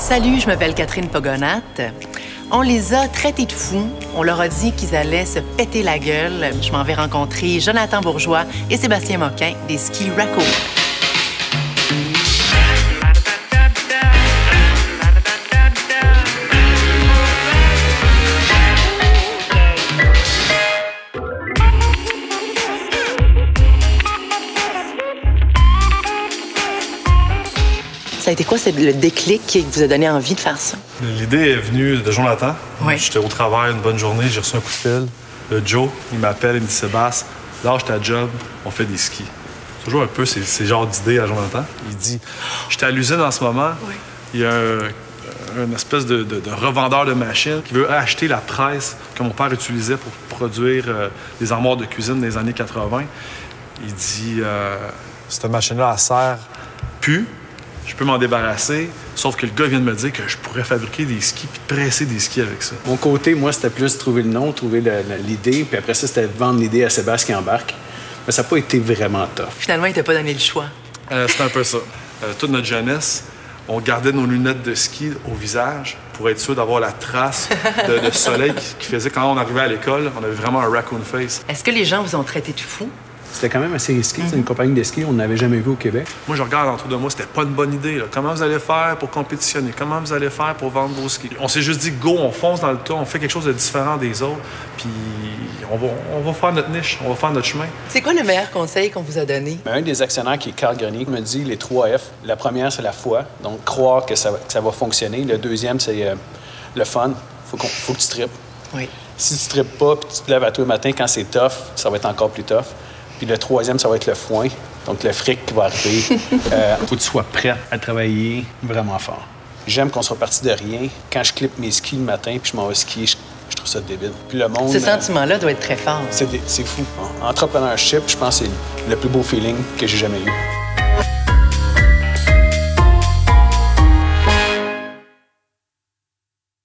Salut, je m'appelle Catherine Pogonat. On les a traités de fous. On leur a dit qu'ils allaient se péter la gueule. Je m'en vais rencontrer Jonathan Bourgeois et Sébastien Moquin des skis Racco. Ça a été quoi le déclic qui vous a donné envie de faire ça? L'idée est venue de Jonathan. Oui. J'étais au travail, une bonne journée, j'ai reçu un coup de fil. Joe, il m'appelle, il me dit « Sébastien, lâche ta job, on fait des skis. » C'est toujours un peu ces genres d'idées à Jonathan. Il dit « J'étais à l'usine en ce moment. Oui. Il y a une espèce de revendeur de machines qui veut acheter la presse que mon père utilisait pour produire des armoires de cuisine des années 80. Il dit cette machine-là, elle sert plus. Je peux m'en débarrasser, sauf que le gars vient de me dire que je pourrais fabriquer des skis puis presser des skis avec ça. Mon côté, moi, c'était plus trouver le nom, trouver l'idée, puis après ça, c'était vendre l'idée à Sébastien qui embarque. Mais ça n'a pas été vraiment tough. Finalement, il t'a pas donné le choix. C'était un peu ça. Toute notre jeunesse, on gardait nos lunettes de ski au visage pour être sûr d'avoir la trace de soleil qui faisait quand on arrivait à l'école, on avait vraiment un raccoon face. Est-ce que les gens vous ont traité de fou? C'était quand même assez risqué. C'est une compagnie de ski, on n'avait jamais vu au Québec. Moi, je regarde autour de moi, c'était pas une bonne idée. Là. Comment vous allez faire pour compétitionner? Comment vous allez faire pour vendre vos skis? On s'est juste dit, go, on fonce dans le tas, on fait quelque chose de différent des autres, puis on va faire notre niche, on va faire notre chemin. C'est quoi le meilleur conseil qu'on vous a donné? Un des actionnaires, qui est Carl Grenier, me dit les 3 F. La première, c'est la foi, donc croire que ça va fonctionner. Le deuxième, c'est le fun. Faut que tu tripes. Oui. Si tu tripes pas, puis tu te lèves à tous les matins, quand c'est tough, ça va être encore plus tough. Puis le troisième, ça va être le foin, donc le fric qui va arriver. Faut que tu sois prêt à travailler vraiment fort. J'aime qu'on soit parti de rien. Quand je clippe mes skis le matin puis je m'en vais skier, je trouve ça débile. Puis le monde... Ce sentiment-là doit être très fort. C'est fou. Entrepreneurship, je pense que c'est le plus beau feeling que j'ai jamais eu.